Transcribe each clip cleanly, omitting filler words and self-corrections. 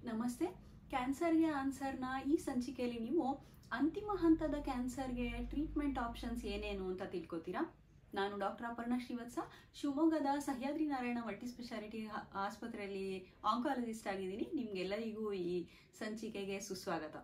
ನಮಸ್ತೆ. ಕ್ಯಾನ್ಸರ್ಗೆ ಆನ್ಸರ್ನ ಈ ಸಂಚಿಕೆಯಲ್ಲಿ ನೀವು ಅಂತಿಮ ಹಂತದ ಕ್ಯಾನ್ಸರ್ಗೆ ಟ್ರೀಟ್ಮೆಂಟ್ ಆಪ್ಷನ್ಸ್ ಏನೇನು ಅಂತ ತಿಳ್ಕೊತೀರಾ. ನಾನು ಡಾಕ್ಟರ್ ಅಪರ್ಣಾ ಶ್ರೀವತ್ಸ, ಶಿವಮೊಗ್ಗದ ಸಹ್ಯಾದ್ರಿ ನಾರಾಯಣ ಮಲ್ಟಿ ಸ್ಪೆಷಾಲಿಟಿ ಆಸ್ಪತ್ರೆಯಲ್ಲಿ ಆಂಕಾಲಜಿಸ್ಟ್ ಆಗಿದ್ದೀನಿ. ನಿಮ್ಗೆಲ್ಲರಿಗೂ ಈ ಸಂಚಿಕೆಗೆ ಸುಸ್ವಾಗತ.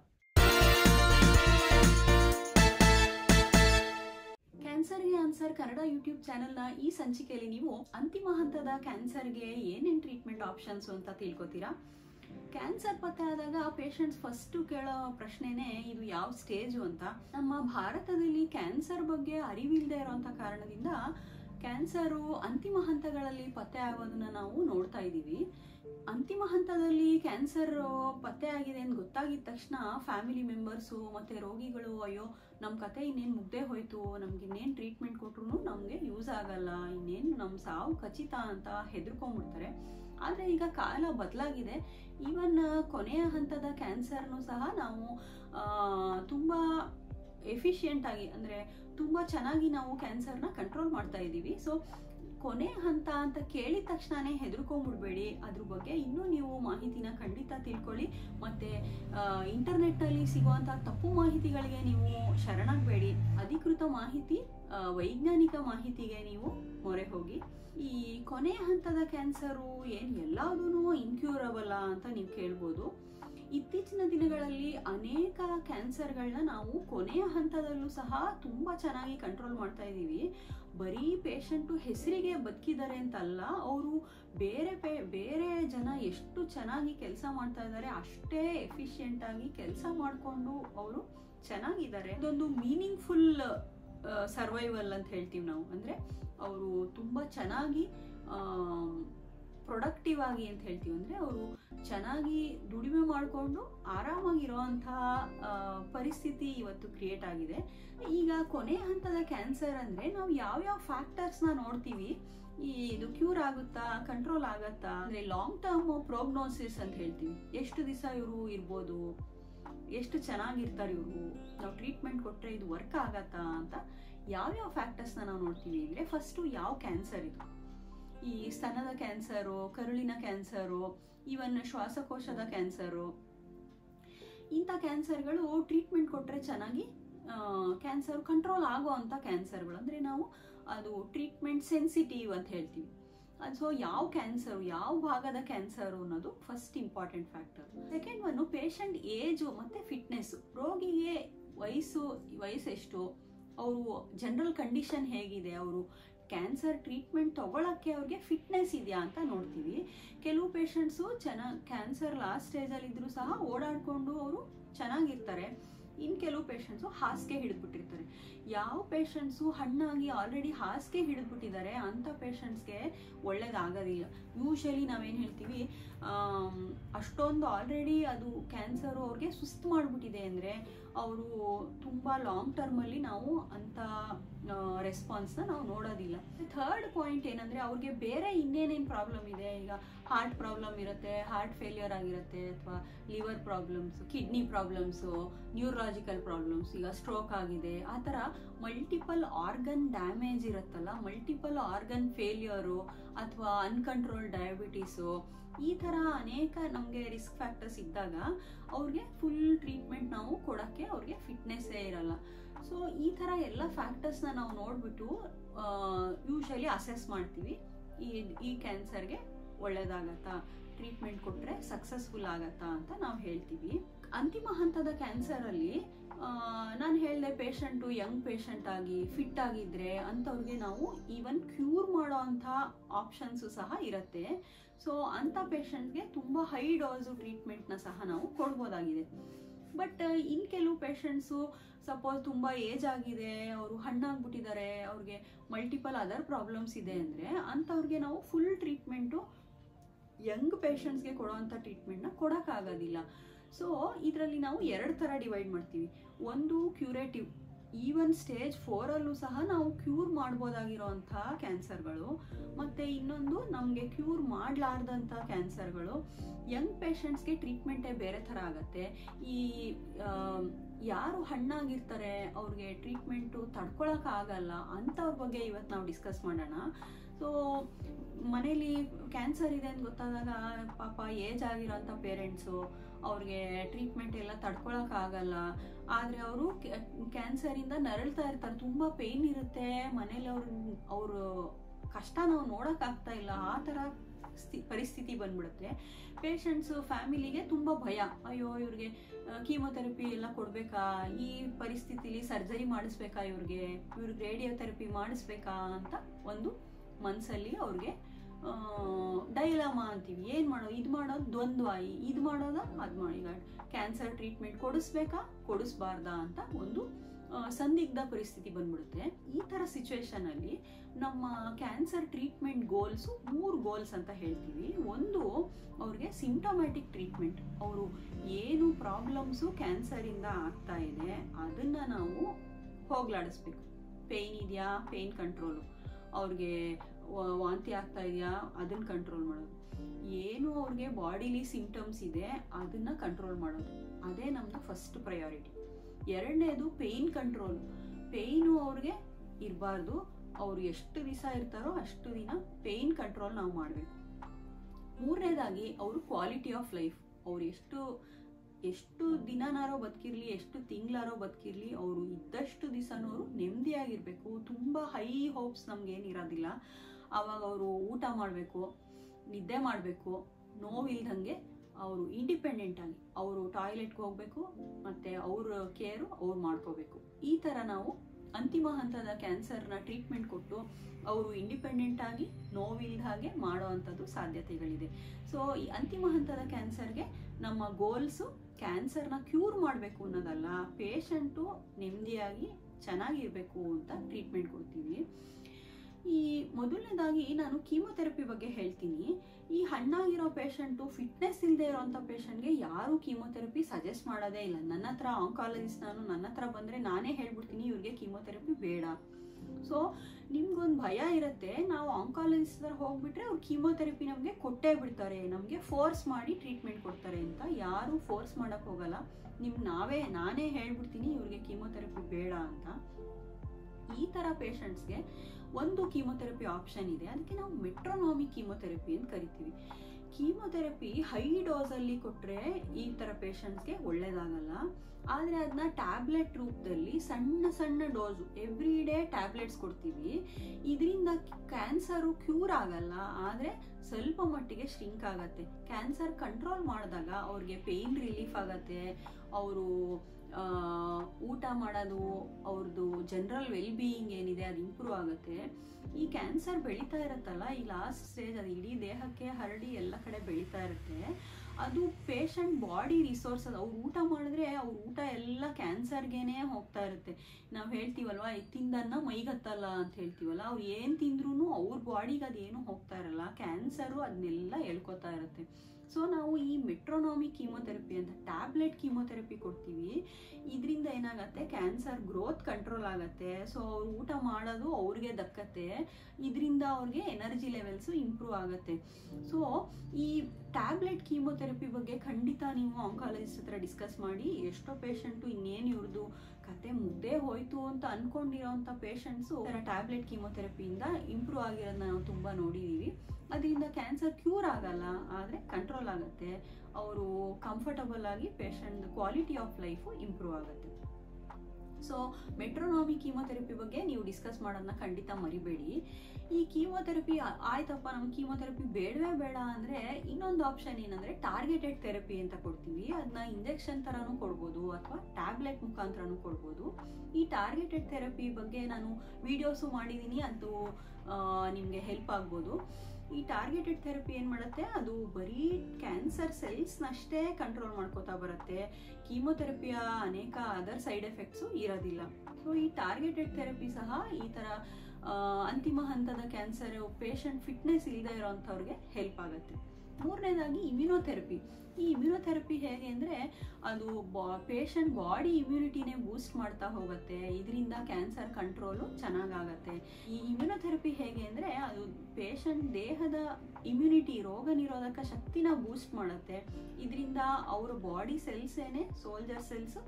ಕ್ಯಾನ್ಸರ್ಗೆ ಆನ್ಸರ್ ಕನ್ನಡ ಯೂಟ್ಯೂಬ್ ಚಾನೆಲ್ನ ಈ ಸಂಚಿಕೆಯಲ್ಲಿ ನೀವು ಅಂತಿಮ ಹಂತದ ಕ್ಯಾನ್ಸರ್ಗೆ ಏನೇನು ಟ್ರೀಟ್ಮೆಂಟ್ ಆಪ್ಷನ್ಸ್ ಅಂತ ತಿಳ್ಕೊತೀರಾ. ಕ್ಯಾನ್ಸರ್ ಪತ್ತೆ ಆದಾಗ ಪೇಷಂಟ್ಸ್ ಫಸ್ಟ್ ಕೇಳೋ ಪ್ರಶ್ನೆನೇ ಇದು ಯಾವ ಸ್ಟೇಜು ಅಂತ. ನಮ್ಮ ಭಾರತದಲ್ಲಿ ಕ್ಯಾನ್ಸರ್ ಬಗ್ಗೆ ಅರಿವಿಲ್ಲದೆ ಇರೋಂಥ ಕಾರಣದಿಂದ ಕ್ಯಾನ್ಸರು ಅಂತಿಮ ಹಂತಗಳಲ್ಲಿ ಪತ್ತೆ ಆಗೋದನ್ನ ನಾವು ನೋಡ್ತಾ ಇದ್ದೀವಿ. ಅಂತಿಮ ಹಂತದಲ್ಲಿ ಕ್ಯಾನ್ಸರ್ ಪತ್ತೆ ಆಗಿದೆ ಅಂತ ಗೊತ್ತಾಗಿದ ತಕ್ಷಣ ಫ್ಯಾಮಿಲಿ ಮೆಂಬರ್ಸು ಮತ್ತು ರೋಗಿಗಳು ಅಯ್ಯೋ ನಮ್ಮ ಕತೆ ಇನ್ನೇನು ಮುಗ್ದೇ ಹೋಯ್ತು, ನಮ್ಗೆ ಇನ್ನೇನು ಟ್ರೀಟ್ಮೆಂಟ್ ಕೊಟ್ರು ನಮಗೆ ಯೂಸ್ ಆಗಲ್ಲ, ಇನ್ನೇನು ನಮ್ಮ ಸಾವು ಖಚಿತ ಅಂತ ಹೆದರ್ಕೊಂಡ್ಬಿಡ್ತಾರೆ. ಆದರೆ ಈಗ ಕಾಲ ಬದಲಾಗಿದೆ. ಈವನ್ ಕೊನೆಯ ಹಂತದ ಕ್ಯಾನ್ಸರ್ನು ಸಹ ನಾವು ತುಂಬ ಎಫಿಷಿಯೆಂಟಾಗಿ ಅಂದರೆ ತುಂಬ ಚೆನ್ನಾಗಿ ನಾವು ಕ್ಯಾನ್ಸರ್ನ ಕಂಟ್ರೋಲ್ ಮಾಡ್ತಾ ಇದ್ದೀವಿ. ಸೊ ಕೊನೆ ಹಂತ ಅಂತ ಕೇಳಿದ ತಕ್ಷಣನೇ ಹೆದರ್ಕೊಂಡ್ಬಿಡ್ಬೇಡಿ. ಅದ್ರ ಬಗ್ಗೆ ಇನ್ನೂ ನೀವು ಮಾಹಿತಿನ ಖಂಡಿತ ತಿಳ್ಕೊಳ್ಳಿ. ಮತ್ತು ಇಂಟರ್ನೆಟ್ನಲ್ಲಿ ಸಿಗುವಂಥ ತಪ್ಪು ಮಾಹಿತಿಗಳಿಗೆ ನೀವು ಶರಣಾಗಬೇಡಿ. ಅಧಿಕೃತ ಮಾಹಿತಿ, ವೈಜ್ಞಾನಿಕ ಮಾಹಿತಿಗೆ ನೀವು ಮೊರೆ ಹೋಗಿ. ಈ ಕೊನೆಯ ಹಂತದ ಕ್ಯಾನ್ಸರು ಏನು ಎಲ್ಲದೂ ಇನ್ಕ್ಯೂರಬಲ್ ಅಂತ ನೀವು ಕೇಳ್ಬೋದು. ಇತ್ತೀಚಿನ ದಿನಗಳಲ್ಲಿ ಅನೇಕ ಕ್ಯಾನ್ಸರ್ಗಳನ್ನ ನಾವು ಕೊನೆಯ ಹಂತದಲ್ಲೂ ಸಹ ತುಂಬ ಚೆನ್ನಾಗಿ ಕಂಟ್ರೋಲ್ ಮಾಡ್ತಾ ಇದ್ದೀವಿ. ಬರೀ ಪೇಷಂಟು ಹೆಸರಿಗೆ ಬದುಕಿದ್ದಾರೆ ಅಂತಲ್ಲ, ಅವರು ಬೇರೆ ಜನ ಎಷ್ಟು ಚೆನ್ನಾಗಿ ಕೆಲಸ ಮಾಡ್ತಾ ಇದ್ದಾರೆ ಅಷ್ಟೇ ಎಫಿಷಿಯೆಂಟಾಗಿ ಕೆಲಸ ಮಾಡಿಕೊಂಡು ಅವರು ಚೆನ್ನಾಗಿದ್ದಾರೆ. ಇದೊಂದು ಮೀನಿಂಗ್ಫುಲ್ ಸರ್ವೈವಲ್ ಅಂತ ಹೇಳ್ತೀವಿ ನಾವು. ಅಂದರೆ ಅವರು ತುಂಬ ಚೆನ್ನಾಗಿ ಪ್ರೊಡಕ್ಟಿವ್ ಆಗಿ ಅಂತ ಹೇಳ್ತೀವಿ. ಅಂದರೆ ಅವರು ಚೆನ್ನಾಗಿ ದುಡಿಮೆ ಮಾಡಿಕೊಂಡು ಆರಾಮಾಗಿರೋವಂತಹ ಪರಿಸ್ಥಿತಿ ಇವತ್ತು ಕ್ರಿಯೇಟ್ ಆಗಿದೆ. ಈಗ ಕೊನೆ ಹಂತದ ಕ್ಯಾನ್ಸರ್ ಅಂದರೆ ನಾವು ಯಾವ್ಯಾವ ಫ್ಯಾಕ್ಟರ್ಸ್ನ ನೋಡ್ತೀವಿ, ಇದು ಕ್ಯೂರ್ ಆಗುತ್ತಾ, ಕಂಟ್ರೋಲ್ ಆಗುತ್ತಾ, ಅಂದರೆ ಲಾಂಗ್ ಟರ್ಮ್ ಪ್ರೋಗ್ನೋಸಿಸ್ ಅಂತ ಹೇಳ್ತೀವಿ. ಎಷ್ಟು ದಿವಸ ಇವರು ಇರ್ಬೋದು, ಎಷ್ಟು ಚೆನ್ನಾಗಿರ್ತಾರೆ ಇವರು, ನಾವು ಟ್ರೀಟ್ಮೆಂಟ್ ಕೊಟ್ಟರೆ ಇದು ವರ್ಕ್ ಆಗತ್ತಾ ಅಂತ ಯಾವ್ಯಾವ ಫ್ಯಾಕ್ಟರ್ಸ್ನ ನಾವು ನೋಡ್ತೀವಿ ಅಂದರೆ, ಫಸ್ಟು ಯಾವ ಕ್ಯಾನ್ಸರ್ ಇದು. ಈ ಸ್ತನದ ಕ್ಯಾನ್ಸರು, ಕರುಳಿನ ಕ್ಯಾನ್ಸರು, ಈವನ್ ಶ್ವಾಸಕೋಶದ ಕ್ಯಾನ್ಸರು, ಇಂಥ ಕ್ಯಾನ್ಸರ್ಗಳು ಟ್ರೀಟ್ಮೆಂಟ್ ಕೊಟ್ಟರೆ ಚೆನ್ನಾಗಿ ಕ್ಯಾನ್ಸರ್ ಕಂಟ್ರೋಲ್ ಆಗೋ ಅಂಥ ಕ್ಯಾನ್ಸರ್ಗಳು. ಅಂದರೆ ನಾವು ಅದು ಟ್ರೀಟ್ಮೆಂಟ್ ಸೆನ್ಸಿಟಿವ್ ಅಂತ ಹೇಳ್ತೀವಿ. ಸೊ ಯಾವ ಕ್ಯಾನ್ಸರು, ಯಾವ ಭಾಗದ ಕ್ಯಾನ್ಸರು ಅನ್ನೋದು first important factor. Second one patient age ಮತ್ತು ಫಿಟ್ನೆಸ್ಸು. ರೋಗಿಗೆ ವಯಸ್ಸೆಷ್ಟು, ಅವರು ಜನರಲ್ ಕಂಡೀಷನ್ ಹೇಗಿದೆ, ಅವರು ಕ್ಯಾನ್ಸರ್ ಟ್ರೀಟ್ಮೆಂಟ್ ತಗೊಳ್ಳೋಕ್ಕೆ ಅವ್ರಿಗೆ ಫಿಟ್ನೆಸ್ ಇದೆಯಾ ಅಂತ ನೋಡ್ತೀವಿ. ಕೆಲವು ಪೇಷಂಟ್ಸು ಕ್ಯಾನ್ಸರ್ ಲಾಸ್ಟ್ ಸ್ಟೇಜಲ್ಲಿದ್ದರೂ ಸಹ ಓಡಾಡಿಕೊಂಡು ಅವರು ಚೆನ್ನಾಗಿರ್ತಾರೆ. ಇನ್ನು ಕೆಲವು ಪೇಷಂಟ್ಸು ಹಾಸಿಗೆ ಹಿಡಿದ್ಬಿಟ್ಟಿರ್ತಾರೆ. ಯಾವ ಪೇಷಂಟ್ಸು ಹಣ್ಣಾಗಿ ಆಲ್ರೆಡಿ ಹಾಸಿಗೆ ಹಿಡಿದ್ಬಿಟ್ಟಿದ್ದಾರೆ ಅಂಥ ಪೇಷಂಟ್ಸ್ಗೆ ಒಳ್ಳೇದಾಗೋದಿಲ್ಲ. ಯೂಶಲಿ ನಾವೇನು ಹೇಳ್ತೀವಿ, ಅಷ್ಟೊಂದು ಆಲ್ರೆಡಿ ಅದು ಕ್ಯಾನ್ಸರು ಅವ್ರಿಗೆ ಸುಸ್ತು ಮಾಡಿಬಿಟ್ಟಿದೆ ಅಂದರೆ ಅವರು ತುಂಬ ಲಾಂಗ್ ಟರ್ಮಲ್ಲಿ ನಾವು ಅಂಥ ರೆಸ್ಪಾನ್ಸ್ನ ನಾವು ನೋಡೋದಿಲ್ಲ. ಥರ್ಡ್ ಪಾಯಿಂಟ್ ಏನಂದರೆ ಅವ್ರಿಗೆ ಬೇರೆ ಇನ್ನೇನೇನು ಪ್ರಾಬ್ಲಮ್ ಇದೆ. ಈಗ ಹಾರ್ಟ್ ಪ್ರಾಬ್ಲಮ್ ಇರುತ್ತೆ, ಹಾರ್ಟ್ ಫೇಲ್ಯೂರ್ ಆಗಿರುತ್ತೆ, ಅಥವಾ liver problems, kidney problems, neurological problems, ಈಗ ಸ್ಟ್ರೋಕ್ ಆಗಿದೆ, ಆ ಥರ ಮಲ್ಟಿಪಲ್ ಆರ್ಗನ್ ಡ್ಯಾಮೇಜ್ ಇರುತ್ತಲ್ಲ, ಮಲ್ಟಿಪಲ್ ಆರ್ಗನ್ ಫೇಲ್ಯೂರು ಅಥವಾ ಅನ್ಕಂಟ್ರೋಲ್ ಡಯಾಬಿಟೀಸು, ಈ ಥರ ಅನೇಕ ನಮಗೆ ರಿಸ್ಕ್ ಫ್ಯಾಕ್ಟರ್ಸ್ ಇದ್ದಾಗ ಅವ್ರಿಗೆ ಫುಲ್ ಟ್ರೀಟ್ಮೆಂಟ್ ನಾವು ಕೊಡೋಕ್ಕೆ ಅವ್ರಿಗೆ ಫಿಟ್ನೆಸ್ಸೇ ಇರಲ್ಲ. ಸೊ ಈ ಥರ ಎಲ್ಲ ಫ್ಯಾಕ್ಟರ್ಸ್ನ ನಾವು ನೋಡಿಬಿಟ್ಟು ಯೂಶಲಿ ಅಸೆಸ್ ಮಾಡ್ತೀವಿ, ಈ ಕ್ಯಾನ್ಸರ್ಗೆ ಒಳ್ಳೇದಾಗತ್ತಾ, ಟ್ರೀಟ್ಮೆಂಟ್ ಕೊಟ್ಟರೆ ಸಕ್ಸಸ್ಫುಲ್ ಆಗತ್ತಾ ಅಂತ ನಾವು ಹೇಳ್ತೀವಿ. ಅಂತಿಮ ಹಂತದ ಕ್ಯಾನ್ಸರಲ್ಲಿ ನಾನು ಹೇಳಿದೆ, ಪೇಷಂಟು ಯಂಗ್ ಪೇಷಂಟ್ ಆಗಿ ಫಿಟ್ ಆಗಿದ್ದರೆ ಅಂಥವ್ರಿಗೆ ನಾವು ಈವನ್ ಕ್ಯೂರ್ ಮಾಡೋ ಅಂಥ ಆಪ್ಷನ್ಸು ಸಹ ಇರುತ್ತೆ. ಸೊ ಅಂಥ ಪೇಷಂಟ್ಗೆ ತುಂಬ ಹೈ ಡೋಸು ಟ್ರೀಟ್ಮೆಂಟ್ನ ಸಹ ನಾವು ಕೊಡ್ಬೋದಾಗಿದೆ. ಬಟ್ ಇನ್ನು ಕೆಲವು ಪೇಷಂಟ್ಸು ಸಪೋಸ್ ತುಂಬ ಏಜ್ ಆಗಿದೆ, ಅವರು ಹಣ್ಣಾಗ್ಬಿಟ್ಟಿದ್ದಾರೆ, ಅವ್ರಿಗೆ ಮಲ್ಟಿಪಲ್ ಅದರ್ ಪ್ರಾಬ್ಲಮ್ಸ್ ಇದೆ ಅಂದರೆ ಅಂಥವ್ರಿಗೆ ನಾವು ಫುಲ್ ಟ್ರೀಟ್ಮೆಂಟು ಯಂಗ್ ಪೇಷಂಟ್ಸ್ಗೆ ಕೊಡೋವಂಥ ಟ್ರೀಟ್ಮೆಂಟ್ನ ಕೊಡೋಕ್ಕಾಗೋದಿಲ್ಲ. ಸೊ ಇದರಲ್ಲಿ ನಾವು ಎರಡು ಥರ ಡಿವೈಡ್ ಮಾಡ್ತೀವಿ. ಒಂದು ಕ್ಯೂರೇಟಿವ್, ಈವನ್ ಸ್ಟೇಜ್ 4ಅಲ್ಲೂ ಸಹ ನಾವು ಕ್ಯೂರ್ ಮಾಡ್ಬೋದಾಗಿರೋವಂಥ ಕ್ಯಾನ್ಸರ್ಗಳು, ಮತ್ತು ಇನ್ನೊಂದು ನಮಗೆ ಕ್ಯೂರ್ ಮಾಡಲಾರ್ದಂಥ ಕ್ಯಾನ್ಸರ್ಗಳು. ಯಂಗ್ ಪೇಷಂಟ್ಸ್ಗೆ ಟ್ರೀಟ್ಮೆಂಟೇ ಬೇರೆ ಥರ ಆಗುತ್ತೆ. ಈ ಯಾರು ಹಣ್ಣಾಗಿರ್ತಾರೆ ಅವ್ರಿಗೆ ಟ್ರೀಟ್ಮೆಂಟು ತಡ್ಕೊಳಕ್ಕಾಗಲ್ಲ ಅಂಥವ್ರ ಬಗ್ಗೆ ಇವತ್ತು ನಾವು ಡಿಸ್ಕಸ್ ಮಾಡೋಣ. ಸೊ ಮನೇಲಿ ಕ್ಯಾನ್ಸರ್ ಇದೆ ಅಂತ ಗೊತ್ತಾದಾಗ ಪಾಪ ಏಜ್ ಆಗಿರೋಂಥ ಪೇರೆಂಟ್ಸು ಅವ್ರಿಗೆ ಟ್ರೀಟ್ಮೆಂಟ್ ಎಲ್ಲ ತಡ್ಕೊಳಕ್ಕಾಗಲ್ಲ. ಆದರೆ ಅವರು ಕ್ಯಾನ್ಸರಿಂದ ನರಳ್ತಾ ಇರ್ತಾರೆ, ತುಂಬ ಪೇಯ್ನ್ ಇರುತ್ತೆ, ಮನೇಲಿ ಅವರು ಕಷ್ಟ ನಾವು ನೋಡೋಕ್ಕಾಗ್ತಾ ಇಲ್ಲ, ಆ ಥರ ಪರಿಸ್ಥಿತಿ ಬಂದ್ಬಿಡುತ್ತೆ. ಪೇಷಂಟ್ಸು ಫ್ಯಾಮಿಲಿಗೆ ತುಂಬ ಭಯ, ಅಯ್ಯೋ ಇವ್ರಿಗೆ ಕೀಮೊಥೆರಪಿ ಎಲ್ಲ ಕೊಡಬೇಕಾ, ಈ ಪರಿಸ್ಥಿತಿಲಿ ಸರ್ಜರಿ ಮಾಡಿಸ್ಬೇಕಾ, ಇವ್ರಿಗೆ ರೇಡಿಯೋಥೆರಪಿ ಮಾಡಿಸ್ಬೇಕಾ ಅಂತ ಒಂದು ಮನಸ್ಸಲ್ಲಿ ಅವ್ರಿಗೆ ಡೈಲಾಮಾ ಅಂತೀವಿ. ಏನು ಮಾಡೋದು, ಇದು ಮಾಡೋದು ದ್ವಂದ್ವ, ಇದು ಮಾಡೋದಾ ಅದು ಮಾಡಿ, ಈಗ ಕ್ಯಾನ್ಸರ್ ಟ್ರೀಟ್ಮೆಂಟ್ ಕೊಡಿಸ್ಬೇಕಾ ಕೊಡಿಸ್ಬಾರ್ದಾ ಅಂತ ಒಂದು ಸಂದಿಗ್ಧ ಪರಿಸ್ಥಿತಿ ಬಂದ್ಬಿಡುತ್ತೆ. ಈ ಥರ ಸಿಚುವೇಶನಲ್ಲಿ ನಮ್ಮ ಕ್ಯಾನ್ಸರ್ ಟ್ರೀಟ್ಮೆಂಟ್ ಗೋಲ್ಸು 3 ಗೋಲ್ಸ್ ಅಂತ ಹೇಳ್ತೀವಿ. ಒಂದು, ಅವ್ರಿಗೆ ಸಿಂಪ್ಟಮ್ಯಾಟಿಕ್ ಟ್ರೀಟ್ಮೆಂಟ್, ಅವರು ಏನು ಪ್ರಾಬ್ಲಮ್ಸು ಕ್ಯಾನ್ಸರಿಂದ ಆಗ್ತಾ ಇದೆ ಅದನ್ನು ನಾವು ಹೋಗ್ಲಾಡಿಸ್ಬೇಕು. ಪೇಯ್ನ್ ಇದೆಯಾ, ಪೇಯ್ನ್ ಕಂಟ್ರೋಲು, ಅವ್ರಿಗೆ ವಾಂತಿ ಆಗ್ತಾ ಇದೆಯಾ ಅದನ್ನು ಕಂಟ್ರೋಲ್ ಮಾಡೋದು, ಏನು ಅವ್ರಿಗೆ ಬಾಡಿಲಿ ಸಿಂಪ್ಟಮ್ಸ್ ಇದೆ ಅದನ್ನು ಕಂಟ್ರೋಲ್ ಮಾಡೋದು, ಅದೇ ನಮ್ಮದು ಫಸ್ಟ್ ಪ್ರಯಾರಿಟಿ. ಎರಡನೇದು ಪೇಯ್ನ್ ಕಂಟ್ರೋಲ್, ಪೇಯ್ನು ಅವ್ರಿಗೆ ಇರಬಾರ್ದು, ಅವರು ಎಷ್ಟು ದಿವಸ ಇರ್ತಾರೋ ಅಷ್ಟು ದಿನ ಪೇಯ್ನ್ ಕಂಟ್ರೋಲ್ ನಾವು ಮಾಡಬೇಕು. ಮೂರನೇದಾಗಿ ಅವರು ಕ್ವಾಲಿಟಿ ಆಫ್ ಲೈಫ್, ಅವ್ರು ಎಷ್ಟು ದಿನನಾರೋ ಬದುಕಿರ್ಲಿ, ಎಷ್ಟು ತಿಂಗಳಾರೋ ಬದುಕಿರ್ಲಿ, ಅವರು ಇದ್ದಷ್ಟು ದಿವಸನವರು ನೆಮ್ಮದಿಯಾಗಿರ್ಬೇಕು. ತುಂಬ ಹೈ ಹೋಪ್ಸ್ ನಮ್ಗೇನಿರೋದಿಲ್ಲ. ಆವಾಗ ಅವರು ಊಟ ಮಾಡಬೇಕು, ನಿದ್ದೆ ಮಾಡಬೇಕು, ನೋವಿಲ್ದಂಗೆ ಅವರು ಇಂಡಿಪೆಂಡೆಂಟ್ ಆಗಿ ಅವರು ಟಾಯ್ಲೆಟ್ಗೆ ಹೋಗಬೇಕು, ಮತ್ತು ಅವ್ರ ಕೇರು ಅವ್ರು ಮಾಡ್ಕೋಬೇಕು. ಈ ಥರ ನಾವು ಅಂತಿಮ ಹಂತದ ಕ್ಯಾನ್ಸರ್ನ ಟ್ರೀಟ್ಮೆಂಟ್ ಕೊಟ್ಟು ಅವರು ಇಂಡಿಪೆಂಡೆಂಟ್ ಆಗಿ ನೋವಿಲ್ದ ಹಾಗೆ ಮಾಡೋ ಅಂಥದ್ದು ಸಾಧ್ಯತೆಗಳಿದೆ. ಸೊ ಈ ಅಂತಿಮ ಹಂತದ ಕ್ಯಾನ್ಸರ್ಗೆ ನಮ್ಮ ಗೋಲ್ಸು ಕ್ಯಾನ್ಸರ್ನ ಕ್ಯೂರ್ ಮಾಡಬೇಕು ಅನ್ನೋದಲ್ಲ, ಪೇಷಂಟು ನೆಮ್ಮದಿಯಾಗಿ ಚೆನ್ನಾಗಿರಬೇಕು ಅಂತ ಟ್ರೀಟ್ಮೆಂಟ್ ಕೊಡ್ತೀವಿ. ಈ ಮೊದಲನೇದಾಗಿ ನಾನು ಕೀಮೊಥೆರಪಿ ಬಗ್ಗೆ ಹೇಳ್ತೀನಿ. ಈ ಹಣ್ಣಾಗಿರೋ ಪೇಷಂಟು, ಫಿಟ್ನೆಸ್ ಇಲ್ಲದೆ ಇರೋಂಥ ಪೇಷಂಟ್ಗೆ ಯಾರು ಕೀಮೊಥೆರಪಿ ಸಜೆಸ್ಟ್ ಮಾಡೋದೇ ಇಲ್ಲ. ನನ್ನ ಹತ್ರ ಆಂಕಾಲಜಿಸ್ಟ್, ನನ್ನ ಹತ್ರ ಬಂದರೆ ನಾನೇ ಹೇಳ್ಬಿಡ್ತೀನಿ ಇವ್ರಿಗೆ ಕೀಮೊಥೆರಪಿ ಬೇಡ. ಸೊ ನಿಮ್ಗೊಂದು ಭಯ ಇರುತ್ತೆ, ನಾವು ಆಂಕಾಲಜಿಸ್ಟ್ ಹತ್ರ ಹೋಗ್ಬಿಟ್ರೆ ಅವ್ರು ಕೀಮೊಥೆರಪಿ ನಮಗೆ ಕೊಟ್ಟೇ ಬಿಡ್ತಾರೆ, ನಮಗೆ ಫೋರ್ಸ್ ಮಾಡಿ ಟ್ರೀಟ್ಮೆಂಟ್ ಕೊಡ್ತಾರೆ ಅಂತ. ಯಾರು ಫೋರ್ಸ್ ಮಾಡೋಕ್ಕೆ ಹೋಗಲ್ಲ, ನಾನೇ ಹೇಳ್ಬಿಡ್ತೀನಿ ಇವ್ರಿಗೆ ಕೀಮೊಥೆರಪಿ ಬೇಡ ಅಂತ. ಈ ಥರ ಪೇಷಂಟ್ಸ್ಗೆ ಒಂದು ಕೀಮೊಥೆರಪಿ ಆಪ್ಷನ್ ಇದೆ, ಅದಕ್ಕೆ ನಾವು ಮೆಟ್ರೋನಾಮಿ ಕೀಮೊಥೆರಪಿ ಅಂತ ಕರಿತೀವಿ. ಕೀಮೊಥೆರಪಿ ಹೈ ಡೋಸಲ್ಲಿ ಕೊಟ್ಟರೆ ಈ ಥರ ಪೇಷಂಟ್ಸ್ಗೆ ಒಳ್ಳೇದಾಗಲ್ಲ. ಆದರೆ ಅದನ್ನ ಟ್ಯಾಬ್ಲೆಟ್ ರೂಪದಲ್ಲಿ ಸಣ್ಣ ಸಣ್ಣ ಡೋಸು ಎವ್ರಿ ಡೇ ಟ್ಯಾಬ್ಲೆಟ್ಸ್ ಕೊಡ್ತೀವಿ. ಇದರಿಂದ ಕ್ಯಾನ್ಸರು ಕ್ಯೂರ್ ಆಗಲ್ಲ, ಆದರೆ ಸ್ವಲ್ಪ ಮಟ್ಟಿಗೆ ಶ್ರಿಂಕ್ ಆಗುತ್ತೆ. ಕ್ಯಾನ್ಸರ್ ಕಂಟ್ರೋಲ್ ಮಾಡಿದಾಗ ಅವ್ರಿಗೆ ಪೇಯ್ನ್ ರಿಲೀಫ್ ಆಗುತ್ತೆ, ಅವರು ಊಟ ಮಾಡೋದು, ಅವ್ರದ್ದು ಜನರಲ್ ವೆಲ್ ಬೀಯಿಂಗ್ ಏನಿದೆ ಅದು ಇಂಪ್ರೂವ್ ಆಗುತ್ತೆ. ಈ ಕ್ಯಾನ್ಸರ್ ಬೆಳೀತಾ ಇರುತ್ತಲ್ಲ, ಈ ಲಾಸ್ಟ್ ಸ್ಟೇಜ್ ಅದು ಇಡೀ ದೇಹಕ್ಕೆ ಹರಡಿ ಎಲ್ಲ ಕಡೆ ಬೆಳೀತಾ ಇರುತ್ತೆ. ಅದು ಪೇಷಂಟ್ ಬಾಡಿ ರಿಸೋರ್ಸ್, ಅದು ಅವ್ರು ಊಟ ಮಾಡಿದ್ರೆ ಅವ್ರ ಊಟ ಎಲ್ಲ ಕ್ಯಾನ್ಸರ್ಗೇನೆ ಹೋಗ್ತಾ ಇರುತ್ತೆ. ನಾವು ಹೇಳ್ತೀವಲ್ವ, ತಿಂದನ್ನ ಮೈಗತ್ತಲ್ಲ ಅಂತ ಹೇಳ್ತೀವಲ್ಲ, ಅವ್ರು ಏನು ತಿಂದ್ರೂ ಅವ್ರ ಬಾಡಿಗೆ ಅದೇನು ಹೋಗ್ತಾ ಇರಲ್ಲ, ಕ್ಯಾನ್ಸರು ಅದನ್ನೆಲ್ಲ ಎಳ್ಕೊತಾ ಇರುತ್ತೆ. ಸೊ ನಾವು ಈ ಮೆಟ್ರೋನಾಮಿ ಕೀಮೊಥೆರಪಿ ಅಂತ ಟ್ಯಾಬ್ಲೆಟ್ ಕೀಮೊಥೆರಪಿ ಕೊಡ್ತೀವಿ. ಇದರಿಂದ ಏನಾಗುತ್ತೆ, ಕ್ಯಾನ್ಸರ್ ಗ್ರೋತ್ ಕಂಟ್ರೋಲ್ ಆಗುತ್ತೆ. ಸೊ ಅವ್ರು ಊಟ ಮಾಡೋದು ಅವ್ರಿಗೆ ದಕ್ಕತ್ತೆ, ಇದರಿಂದ ಅವ್ರಿಗೆ ಎನರ್ಜಿ ಲೆವೆಲ್ಸು ಇಂಪ್ರೂವ್ ಆಗುತ್ತೆ. ಸೊ ಈ ಟ್ಯಾಬ್ಲೆಟ್ ಕೀಮೊಥೆರಪಿ ಬಗ್ಗೆ ಖಂಡಿತ ನೀವು ಆಂಕಾಲಜಿಸ್ಟ್ ಹತ್ರ ಡಿಸ್ಕಸ್ ಮಾಡಿ. ಎಷ್ಟೋ ಪೇಷಂಟು ಇನ್ನೇನು ಇವ್ರದ್ದು ಕತೆ ಮುಗ್ದೇ ಹೋಯ್ತು ಅಂತ ಅನ್ಕೊಂಡಿರೋಂಥ ಪೇಷಂಟ್ಸು ಟ್ಯಾಬ್ಲೆಟ್ ಕೀಮೊಥೆರಪಿಯಿಂದ ಇಂಪ್ರೂವ್ ಆಗಿರೋದನ್ನ ನಾವು ತುಂಬ ನೋಡಿದ್ದೀವಿ. ಅದರಿಂದ ಕ್ಯಾನ್ಸರ್ ಕ್ಯೂರ್ ಆಗಲ್ಲ, ಆದರೆ ಕಂಟ್ರೋಲ್ ಆಗುತ್ತೆ, ಅವರು ಕಂಫರ್ಟಬಲ್ ಆಗಿ patient quality of life improve ಆಗುತ್ತೆ. ಸೊ ಮೆಟ್ರೋನಾಮಿ ಕೀಮೊಥೆರಪಿ ಬಗ್ಗೆ ನೀವು ಡಿಸ್ಕಸ್ ಮಾಡೋದನ್ನ ಖಂಡಿತ ಮರಿಬೇಡಿ. ಈ ಕೀಮೊಥೆರಪಿ ಆಯ್ತಪ್ಪ, ನಮ್ಗೆ ಕೀಮೊಥೆರಪಿ ಬೇಡವೇ ಬೇಡ ಅಂದರೆ ಇನ್ನೊಂದು ಆಪ್ಷನ್ ಏನಂದರೆ ಟಾರ್ಗೆಟೆಡ್ ಥೆರಪಿ ಅಂತ ಕೊಡ್ತೀವಿ. ಅದನ್ನ ಇಂಜೆಕ್ಷನ್ ಥರನೂ ಕೊಡ್ಬೋದು ಅಥವಾ ಟ್ಯಾಬ್ಲೆಟ್ ಮುಖಾಂತರನೂ ಕೊಡ್ಬೋದು. ಈ ಟಾರ್ಗೆಟೆಡ್ ಥೆರಪಿ ಬಗ್ಗೆ ನಾನು ವಿಡಿಯೋಸು ಮಾಡಿದ್ದೀನಿ, ಅದು ನಿಮಗೆ ಹೆಲ್ಪ್ ಆಗ್ಬೋದು. ಈ ಟಾರ್ಗೆಟೆಡ್ ಥೆರಪಿ ಏನು ಮಾಡುತ್ತೆ, ಅದು ಬರೀ ಕ್ಯಾನ್ಸರ್ ಸೆಲ್ಸ್ನಷ್ಟೇ ಕಂಟ್ರೋಲ್ ಮಾಡ್ಕೋತಾ ಬರುತ್ತೆ, ಕೀಮೊಥೆರಪಿಯ ಅನೇಕ ಅದರ್ ಸೈಡ್ ಎಫೆಕ್ಟ್ಸು ಇರೋದಿಲ್ಲ. ಸೊ ಈ ಟಾರ್ಗೆಟೆಡ್ ಥೆರಪಿ ಸಹ ಈ ಥರ ಅಂತಿಮ ಹಂತದ ಕ್ಯಾನ್ಸರ್ ಪೇಷಂಟ್ ಫಿಟ್ನೆಸ್ ಇಲ್ಲದೆ ಇರೋಂಥವ್ರಿಗೆ ಹೆಲ್ಪ್ ಆಗುತ್ತೆ. ಮೂರನೇದಾಗಿ ಇಮ್ಯುನೋಥೆರಪಿ. ಈ ಇಮ್ಯುನೋಥೆರಪಿ ಹೇಗೆ ಅಂದರೆ, ಅದು ಪೇಷಂಟ್ ಬಾಡಿ ಇಮ್ಯುನಿಟಿನೇ ಬೂಸ್ಟ್ ಮಾಡ್ತಾ ಹೋಗುತ್ತೆ, ಇದರಿಂದ ಕ್ಯಾನ್ಸರ್ ಕಂಟ್ರೋಲು ಚೆನ್ನಾಗಾಗತ್ತೆ. ಈ ಇಮ್ಯುನೋಥೆರಪಿ ಹೇಗೆ ಅಂದರೆ, ಅದು ಪೇಷಂಟ್ ದೇಹದ ಇಮ್ಯುನಿಟಿ, ರೋಗ ನಿರೋಧಕ ಶಕ್ತಿನ ಬೂಸ್ಟ್ ಮಾಡುತ್ತೆ. ಇದರಿಂದ ಅವರ ಬಾಡಿ ಸೆಲ್ಸ್ ಏನೇ ಸೋಲ್ಜರ್ ಸೆಲ್ಸ್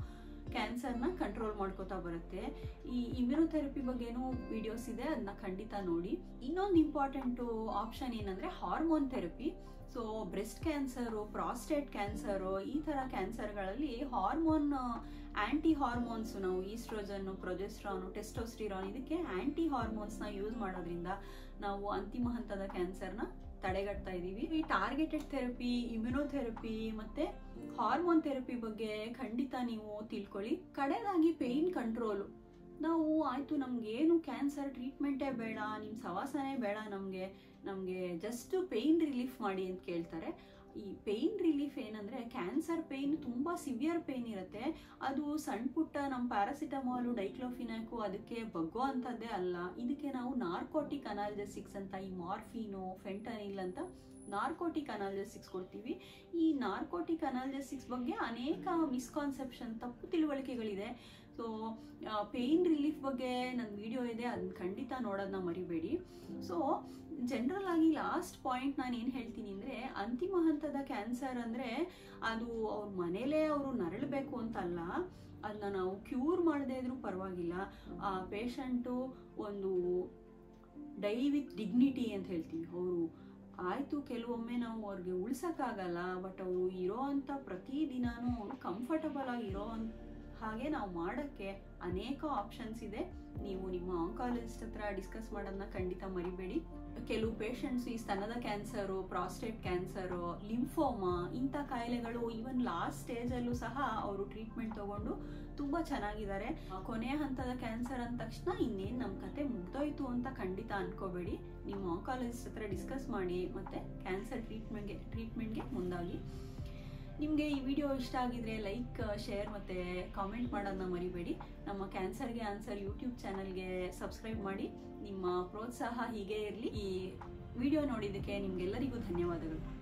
ಕ್ಯಾನ್ಸರ್ನ ಕಂಟ್ರೋಲ್ ಮಾಡ್ಕೋತಾ ಬರುತ್ತೆ. ಈ ಇಮ್ಯುನೋಥೆರಪಿ ಬಗ್ಗೆನೂ ವಿಡಿಯೋಸ್ ಇದೆ, ಅದನ್ನ ಖಂಡಿತ ನೋಡಿ. ಇನ್ನೊಂದು ಇಂಪಾರ್ಟೆಂಟು ಆಪ್ಷನ್ ಏನಂದ್ರೆ hormone therapy. So breast cancer, prostate cancer, ಈ ಥರ ಕ್ಯಾನ್ಸರ್ಗಳಲ್ಲಿ ಹಾರ್ಮೋನ್ ಆಂಟಿ ಹಾರ್ಮೋನ್ಸ್, ನಾವು ಈಸ್ಟ್ರೋಜನ್, ಪ್ರೊಜೆಸ್ಟ್ರಾನ್, ಟೆಸ್ಟೋಸ್ಟಿರಾನ್, ಇದಕ್ಕೆ ಆಂಟಿ ಹಾರ್ಮೋನ್ಸ್ನ ಯೂಸ್ ಮಾಡೋದ್ರಿಂದ ನಾವು ಅಂತಿಮ ಹಂತದ ಕ್ಯಾನ್ಸರ್ನ ತಡೆಗಟ್ತಾ ಇದ್ದೀವಿ. ಈ ಟಾರ್ಗೆಟೆಡ್ ಥೆರಪಿ, ಇಮ್ಯುನೋಥೆರಪಿ ಮತ್ತೆ ಹಾರ್ಮೋನ್ ಥೆರಪಿ ಬಗ್ಗೆ ಖಂಡಿತ ನೀವು ತಿಳ್ಕೊಳ್ಳಿ. ಕಡೆದಾಗಿ ಪೇಯ್ನ್ ಕಂಟ್ರೋಲು. ನಾವು ಆಯಿತು ನಮಗೇನು ಕ್ಯಾನ್ಸರ್ ಟ್ರೀಟ್ಮೆಂಟೇ ಬೇಡ, ನಿಮ್ಮ ಸವಾಸನೆ ಬೇಡ, ನಮಗೆ ಜಸ್ಟ್ ಪೇಯ್ನ್ ರಿಲೀಫ್ ಮಾಡಿ ಅಂತ ಕೇಳ್ತಾರೆ. ಈ ಪೇಯ್ನ್ ರಿಲೀಫ್ ಏನಂದರೆ, ಕ್ಯಾನ್ಸರ್ ಪೇಯ್ನ್ ತುಂಬ ಸಿವಿಯರ್ ಪೇಯ್ನ್ ಇರುತ್ತೆ. ಅದು ಸಣ್ಣ ಪುಟ್ಟ ನಮ್ಮ ಪ್ಯಾರಾಸಿಟಮಾಲು, ಡೈಕ್ಲೋಫಿನಾಕು ಅದಕ್ಕೆ ಬಗ್ಗೋ ಅಂಥದ್ದೇ ಅಲ್ಲ. ಇದಕ್ಕೆ ನಾವು ನಾರ್ಕೋಟಿಕ್ ಅನಾಲ್ಜೆಸಿಕ್ಸ್ ಅಂತ, ಈ ಮಾರ್ಫಿನೋ, ಫೆಂಟನಿಲ್ ಅಂತ ನಾರ್ಕೋಟಿಕ್ ಅನಾಲ್ಜೆಸಿಕ್ಸ್ ಕೊಡ್ತೀವಿ. ಈ ನಾರ್ಕೋಟಿಕ್ ಅನಾಲ್ಜೆಸಿಕ್ಸ್ ಬಗ್ಗೆ ಅನೇಕ ಮಿಸ್ಕಾನ್ಸೆಪ್ಷನ್, ತಪ್ಪು ತಿಳುವಳಿಕೆಗಳಿದೆ. ಸೊ ಪೇಯ್ನ್ ರಿಲೀಫ್ ಬಗ್ಗೆ ನನ್ನ ವಿಡಿಯೋ ಇದೆ, ಅದನ್ನ ಖಂಡಿತ ನೋಡೋದನ್ನ ಮರಿಬೇಡಿ. ಸೊ ಜನರಲ್ ಆಗಿ ಲಾಸ್ಟ್ ಪಾಯಿಂಟ್ ನಾನು ಏನು ಹೇಳ್ತೀನಿ ಅಂದರೆ, ಅಂತಿಮ ಹಂತದ ಕ್ಯಾನ್ಸರ್ ಅಂದರೆ ಅದು ಅವ್ರ ಮನೇಲೇ ಅವರು ನರಳಬೇಕು ಅಂತಲ್ಲ. ಅದನ್ನ ನಾವು ಕ್ಯೂರ್ ಮಾಡದೇ ಇದ್ರೂ ಪರವಾಗಿಲ್ಲ. ಆ ಪೇಷಂಟು ಒಂದು ಡೈ ವಿತ್ ಡಿಗ್ನಿಟಿ ಅಂತ ಹೇಳ್ತೀವಿ. ಅವರು ಆಯಿತು, ಕೆಲವೊಮ್ಮೆ ನಾವು ಅವ್ರಿಗೆ ಉಳ್ಸೋಕ್ಕಾಗಲ್ಲ, ಬಟ್ ಅವರು ಇರೋ ಅಂಥ ಪ್ರತಿದಿನವೂ ಅವರು ಕಂಫರ್ಟಬಲ್ ಆಗಿರೋ ಹಾಗೆ ನಾವು ಮಾಡೋಕ್ಕೆ ಅನೇಕ ಆಪ್ಷನ್ಸ್ ಇದೆ. ನೀವು ನಿಮ್ಮ ಆಂಕಾಲಜಿಸ್ಟ್ ಹತ್ರ ಡಿಸ್ಕಸ್ ಮಾಡೋದನ್ನ ಖಂಡಿತ ಮರಿಬೇಡಿ. ಕೆಲವು ಪೇಷಂಟ್ಸ್ ಈ ಸ್ತನದ ಕ್ಯಾನ್ಸರು, ಪ್ರಾಸ್ಟೇಟ್ ಕ್ಯಾನ್ಸರು, ಲಿಂಫೋಮಾ ಇಂಥ ಕಾಯಿಲೆಗಳು ಈವನ್ ಲಾಸ್ಟ್ ಸ್ಟೇಜಲ್ಲೂ ಸಹ ಅವರು ಟ್ರೀಟ್ಮೆಂಟ್ ತಗೊಂಡು ತುಂಬ ಚೆನ್ನಾಗಿದ್ದಾರೆ. ಕೊನೆಯ ಹಂತದ ಕ್ಯಾನ್ಸರ್ ಅಂದ ತಕ್ಷಣ ಇನ್ನೇನು ನಮ್ಮ ಕತೆ ಮುಗ್ದೋಯ್ತು ಅಂತ ಖಂಡಿತ ಅನ್ಕೋಬೇಡಿ. ನಿಮ್ಮ ಆಂಕಾಲಜಿಸ್ಟ್ ಹತ್ರ ಡಿಸ್ಕಸ್ ಮಾಡಿ ಮತ್ತು ಕ್ಯಾನ್ಸರ್ ಟ್ರೀಟ್ಮೆಂಟ್ಗೆ ಮುಂದಾಗಿ. ನಿಮಗೆ ಈ ವಿಡಿಯೋ ಇಷ್ಟ ಆಗಿದ್ರೆ ಲೈಕ್, ಶೇರ್ ಮತ್ತು ಕಾಮೆಂಟ್ ಮಾಡೋದನ್ನ ಮರಿಬೇಡಿ. ನಮ್ಮ ಕ್ಯಾನ್ಸರ್ಗೆ ಆನ್ಸರ್ ಯೂಟ್ಯೂಬ್ ಚಾನಲ್ಗೆ ಸಬ್ಸ್ಕ್ರೈಬ್ ಮಾಡಿ. ನಿಮ್ಮ ಪ್ರೋತ್ಸಾಹ ಹೀಗೆ ಇರಲಿ. ಈ ವಿಡಿಯೋ ನೋಡಿದ್ದಕ್ಕೆ ನಿಮಗೆಲ್ಲರಿಗೂ ಧನ್ಯವಾದಗಳು.